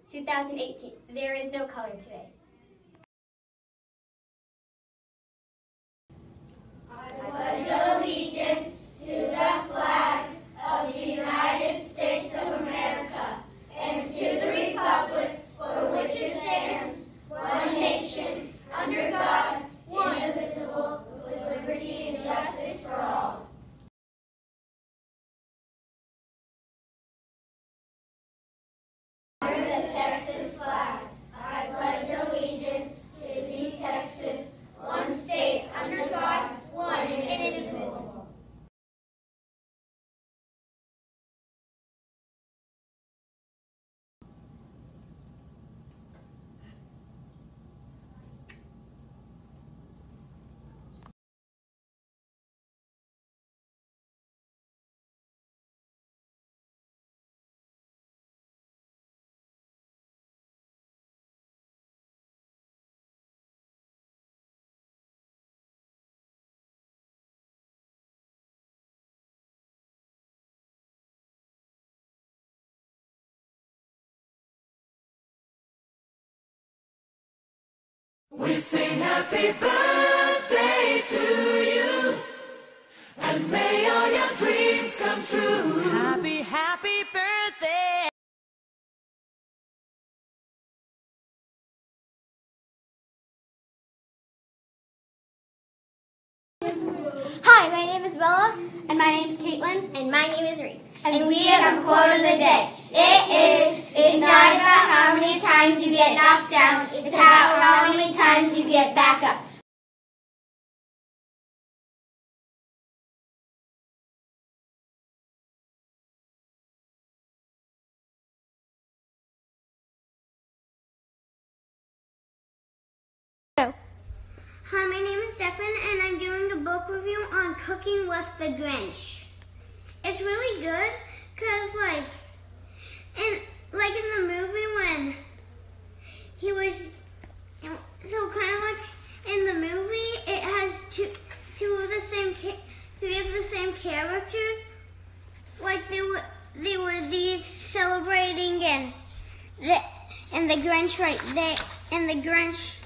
2018. There is no color today. I pledge allegiance to the flag of the United States of America and to the republic for which it stands, one nation, under God, indivisible, with liberty and justice for all. Honor the Texas flag. I pledge allegiance to the Texas, one state, under God, one and indivisible. We sing happy birthday to you, and may all your dreams come true. Happy, happy birthday. Hi, my name is Bella. And my name is Caitlin. And my name is Reese. And we have a quote of the day. It's not about how many times you get knocked down, it's about how many times you get back up. Hi, my name is Declan, and I'm doing a book review on Cooking with the Grinch. It's really good, cause in the movie when he was, so kind of like in the movie, it has three of the same characters. Like they were these celebrating and the Grinch right there, and the Grinch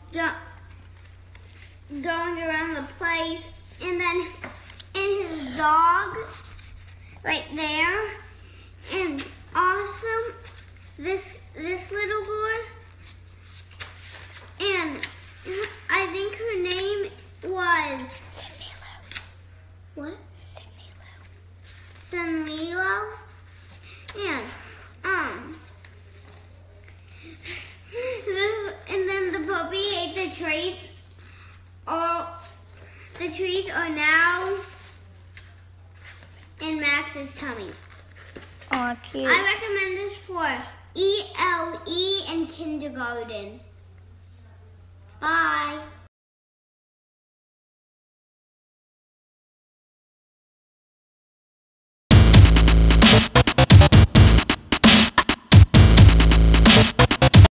going around the place, and then his dog right there, and also this little girl, and I think her name was Sydney Lou. What? Sydney Lou. And then the puppy ate the treats. The treats are now in Max's tummy. Aw, cute. I recommend this for ELE in kindergarten.